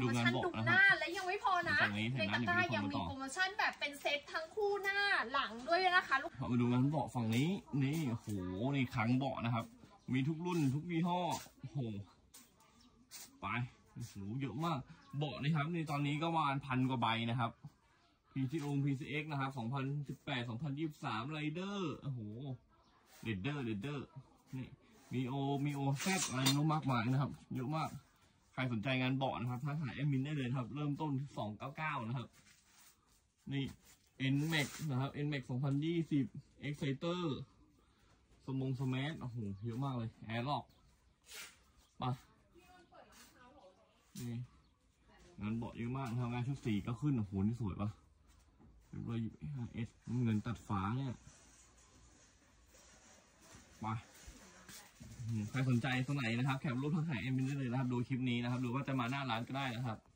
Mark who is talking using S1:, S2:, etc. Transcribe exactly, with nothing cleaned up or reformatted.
S1: โมชั่นดุหน้าและยังไม่พอนะในตะกร้ายังมีโปรโมชั่นแบบเป็นเซตทั้งคู่หน้าหลังด้วยนะคะลูก
S2: มาดูงานเบาะฝั่งนี้นี่โอ้โหนี่ขังเบาะนะครับมีทุกรุ่นทุกยี่ห้อโอ้โหไปโอ้โหเยอะมากเบาะนี่ครับในตอนนี้ก็ประมาณพันกว่าใบนะครับ พี ซี โอ พี ซี เอ็กซ์ นะครับสองพันสิบแปด สองพันยี่สิบสามไรเดอร์โอ้โหเรดเดอร์เรดเดอร์นี่มีโอมีโอแซดอะไรนู้มากมายนะครับเยอะมากใครสนใจงานเบาะนะครับทักหาแอดมินได้เลยครับเริ่มต้นสองร้อยเก้าสิบเก้านะครับนี่ เอ็น แม็กซ์ นะครับ เอ็น แม็กซ์ สองพันยี่สิบ Exciter สมงสมัทโอ้โหเยอะมากเลยแอร์ล็อกไปนี่งานเบาะเยอะมากทำงานชุดสีก็ขึ้นโอ้โหนี่สวยปะเป็นรอยเอสเงินตัดฟ้าเนี่ยไปใครสนใจตัวไหนนะครับแคปรูปทางหาแอดมินได้เลยนะครับดูคลิปนี้นะครับหรือว่าจะมาหน้าร้านก็ได้นะครับ